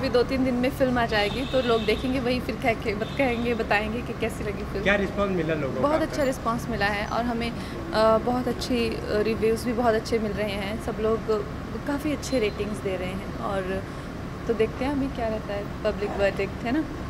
अभी 2-3 दिन में फिल्म आ जाएगी, तो लोग देखेंगे, वही फिर कहेंगे बताएंगे कि कैसी लगी फिल्म। क्या रिस्पांस मिला लोगों का? बहुत अच्छा रिस्पांस मिला है और हमें बहुत अच्छी रिव्यूज़ भी बहुत अच्छे मिल रहे हैं। सब लोग काफ़ी अच्छे रेटिंग्स दे रहे हैं और तो देखते हैं अभी क्या रहता है, पब्लिक वर्डिक्ट है ना।